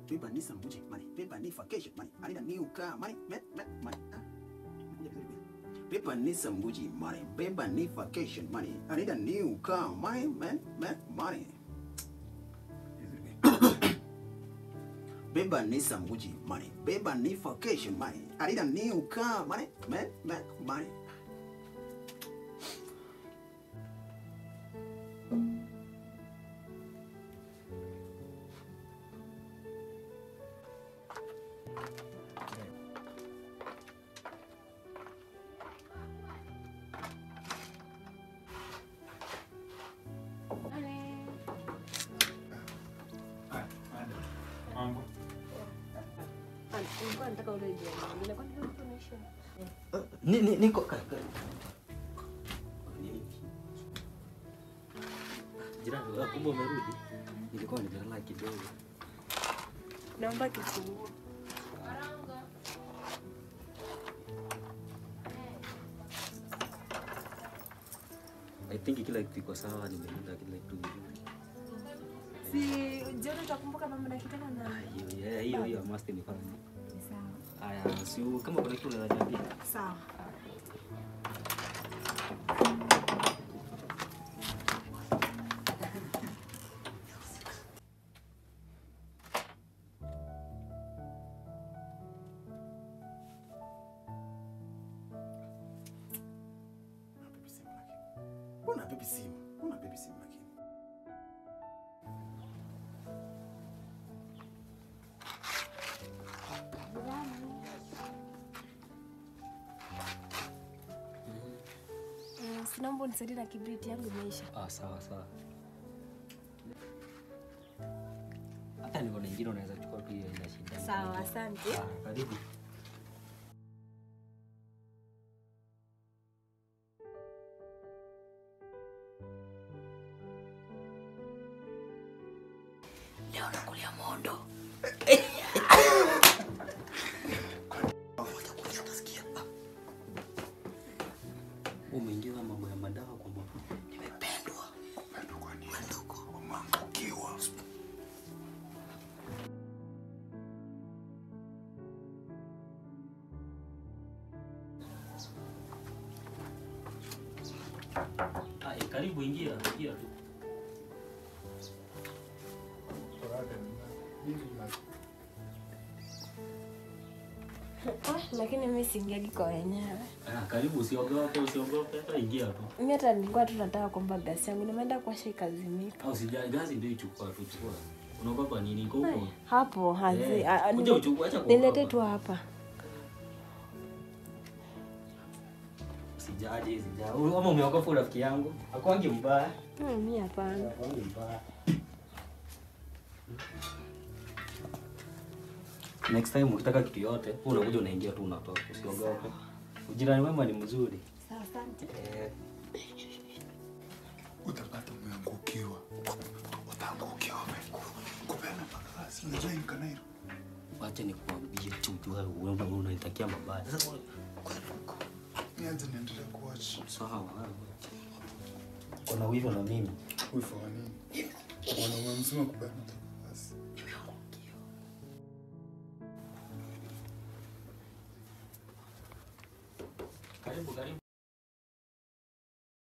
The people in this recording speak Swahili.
Beba ni sambuji money. Beba ni vacation money. I need a new car money. Money. Beba ni sambuji money. Beba ni vacation money. I need a new car money. Money. Beba ni sambuji money. Beba ni vacation money. I need a new car money. Money. Niko jirani kumbe umerudi. Nilikuwa nimelala kidogo. Naomba kifunguo. I think kila kitu iko sawa, nimeenda kila kitu vizuri. Si jioni utakumbuka mama nakitana na hiyo must nifanye. Sawa. Aya, si kama kuna kitu unaweza niambia. Sawa. Una baby sim lakini. Sinaomba unisaidie na kibriti yangu imeisha. Sawa. Hata niko na ingine unaweza kuchukua pia ina shida. Sawa, asante. Karibu. Leo nakulia mondo. Umeingia mambo ya madawa kwa mbona? Nimependwa. Kupendwa kwa nini? Ndugu, umeangukiwa. Karibu ingia tu. Lakini mimi siingiagi kwa wenyewe. Karibu, usiogope, hata ingia tu. Mimi hata nilikuwa tu nataka kuomba gasi yangu. Nimeenda kuwasha kazi mimi. Usijali, gazi ndio ichukua. Unaogopa nini? Iko huko. Hapo hazi. Kuja uchukue, acha kwa. Nilete tu hapa. Usijali. Ama umeogopa rafiki yangu? Hakuangi mbaya. Mimi hapana. Hakuangi mbaya. Next time ukitaka kitu yote, unakuja unaingia tu unatoka. Usiogope. Ujirani wema ni mzuri. Sawa, asante. Utapata umeangukiwa. Utaangukiwa wewe. Kupenda makasi. Unajua in Kanairo. Wacha nikuambie tu wewe unanitakia mabaya. Sasa nianze niendelee kuwatch. Sawa. Kuna wivu na mimi. Wivu wa nini? Mwanaume mzima kubana basi. Karibu.